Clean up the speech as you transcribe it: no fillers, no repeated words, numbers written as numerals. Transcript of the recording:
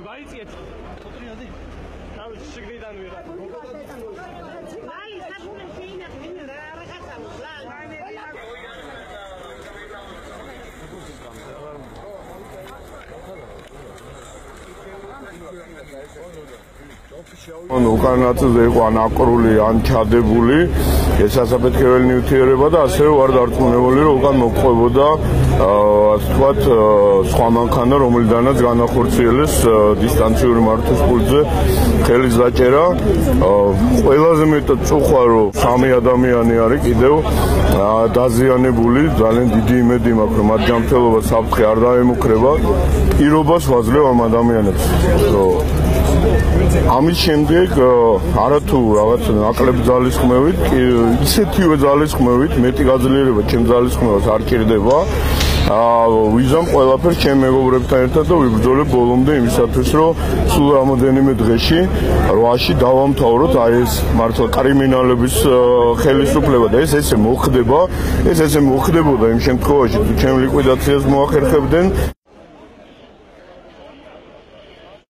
გაიწიეთ. ხოტრიადი. თავის შიგნიდან ვიღა. აი, საფუნე შეინა, რა რაღაცა. უკან ნაწილზე იყო ან აკრული, ან ჩადებული ეს ასაფეთქებელი ნივთიერება და ასევე ვარ დარწმუნებული, რომ უკან მოყვებოდა ასე ვთქვათ სხვა მანქანა, რომელიდანაც განახორციელეს დისტანციური მართვის პულტზე ხელის დაჭერა. ყველაზე მეტად წუხვა, რომ 3 ადამიანი არის კიდევ დაზიანებული, ძალიან დიდი იმედი მაქვს, რომ მათ ჯანმრთელობა საფრთხე არ დაემუქრება. პირობას ვაძლევ ამ ადამიანებს, რომ ამის შემდეგ არათუ რაღაც ნაკლებ ძალისხმევით, ისეთივე ძალისხმევით, მეტი გაძლიერება ჩემ ძალისხმევას არ ჭირდება. ვიზამ ყველაფერს ჩემ მეგობრებთან ერთად და ვიბრძოლებ ბოლომდე იმისათვის, რომ სულ რამოდენიმე დღეში 8-ში დავამთავროთ აი ეს მართლა კრიმინალების ხელისუფლება და ეს ესე მოხდება, ეს ესე მოხდებოდა იმ შემთხვევაში, თუ ჩემ ლიკვიდაციას მოახერხებდნენ.